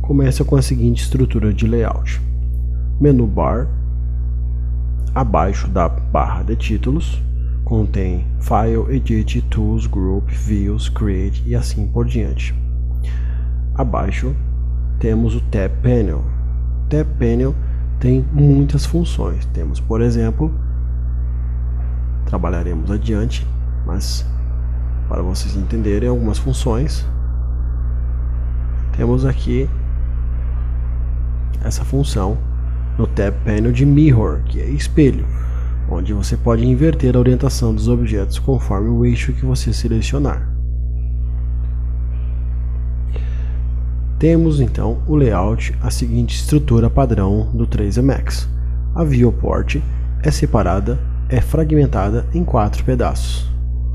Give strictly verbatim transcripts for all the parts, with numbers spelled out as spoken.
começa com a seguinte estrutura de layout: menu bar, abaixo da barra de títulos, contém File, Edit, Tools, Group, Views, Create e assim por diante. Abaixo temos o Tab Panel. Tab Panel tem muitas funções. Temos, por exemplo, trabalharemos adiante, mas para vocês entenderem algumas funções, temos aqui essa função no Tab Panel de Mirror, que é espelho, onde você pode inverter a orientação dos objetos conforme o eixo que você selecionar. Temos então o layout, a seguinte estrutura padrão do três D Max. A viewport é separada, é fragmentada em quatro pedaços.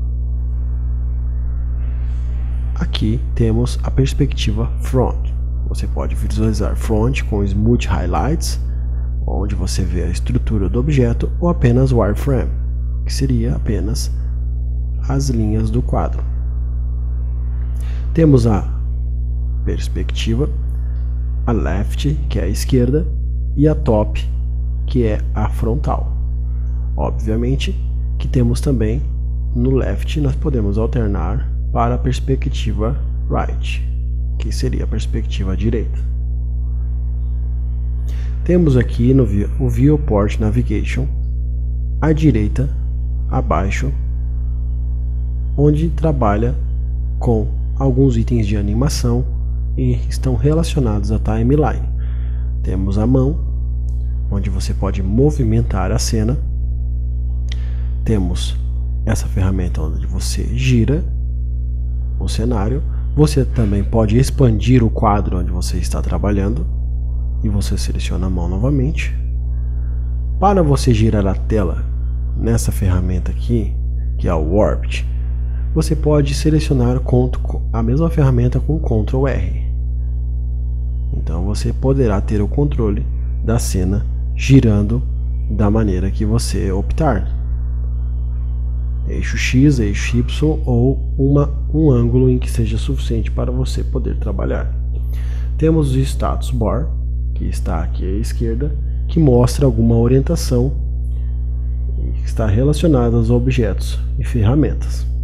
Aqui temos a perspectiva front. Você pode visualizar front com smooth highlights, onde você vê a estrutura do objeto, ou apenas wireframe, que seria apenas as linhas do quadro. Temos a perspectiva, a left, que é a esquerda, e a top, que é a frontal. Obviamente que temos também no left, nós podemos alternar para a perspectiva right, que seria a perspectiva direita. Temos aqui no o Viewport Navigation, à direita, abaixo, onde trabalha com alguns itens de animação e estão relacionados à timeline. Temos a mão, onde você pode movimentar a cena. Temos essa ferramenta onde você gira o cenário. Você também pode expandir o quadro onde você está trabalhando e você seleciona a mão novamente. Para você girar a tela nessa ferramenta aqui, que é o Warped, você pode selecionar a mesma ferramenta com control R. Então você poderá ter o controle da cena girando da maneira que você optar. Eixo X, eixo Y ou uma, um ângulo em que seja suficiente para você poder trabalhar. Temos o Status Bar, que está aqui à esquerda, que mostra alguma orientação que está relacionada aos objetos e ferramentas.